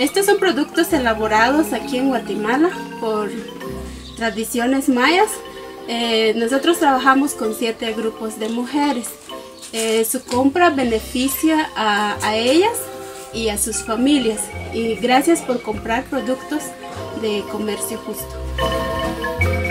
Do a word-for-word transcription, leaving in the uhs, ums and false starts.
Estos son productos elaborados aquí en Guatemala por Tradiciones Mayas. Eh, nosotros trabajamos con siete grupos de mujeres. Eh, su compra beneficia a, a ellas y a sus familias. Y gracias por comprar productos de comercio justo.